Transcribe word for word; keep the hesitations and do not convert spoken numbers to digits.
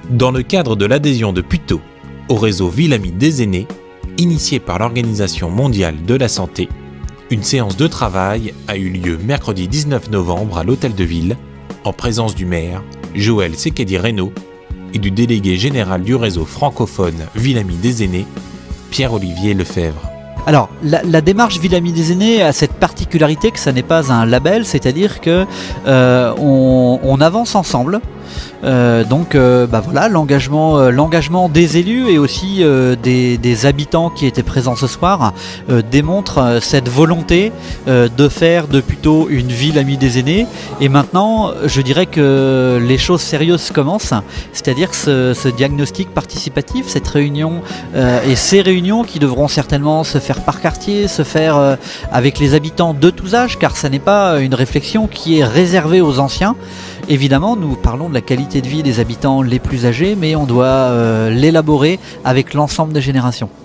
Dans le cadre de l'adhésion de Puteaux au réseau Ville Amie des Aînés, initié par l'Organisation mondiale de la santé, une séance de travail a eu lieu mercredi dix-neuf novembre à l'Hôtel de Ville, en présence du maire, Joël Sekedi-Reynaud, et du délégué général du réseau francophone Ville Amie des Aînés, Pierre-Olivier Lefebvre. Alors, la, la démarche Ville Amie des Aînés a cette particularité que ça n'est pas un label, c'est-à-dire que euh, on, on avance ensemble. Euh, donc euh, bah voilà, l'engagement euh, l'engagement des élus et aussi euh, des, des habitants qui étaient présents ce soir euh, démontre euh, cette volonté euh, de faire de Puteaux une ville amie des aînés. Et maintenant, je dirais que les choses sérieuses commencent, c'est-à-dire que ce, ce diagnostic participatif, cette réunion euh, et ces réunions qui devront certainement se faire par quartier, se faire euh, avec les habitants de tous âges, car ça n'est pas une réflexion qui est réservée aux anciens. Évidemment, nous parlons de la qualité de vie des habitants les plus âgés, mais on doit euh, l'élaborer avec l'ensemble des générations.